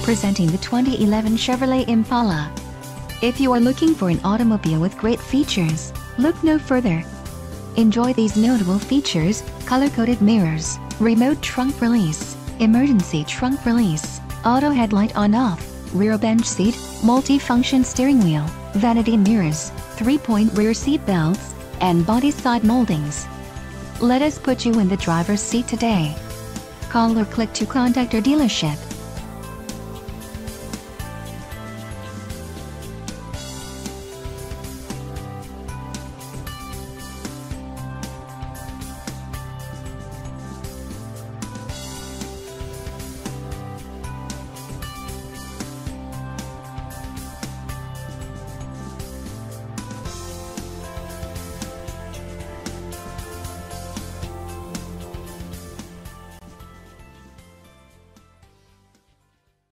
Presenting the 2011 Chevrolet Impala. If you are looking for an automobile with great features, look no further. Enjoy these notable features: color-coded mirrors, remote trunk release, emergency trunk release, auto headlight on/off, rear bench seat, multi-function steering wheel, vanity mirrors, 3-point rear seat belts, and body side moldings. Let us put you in the driver's seat today. Call or click to contact our dealership.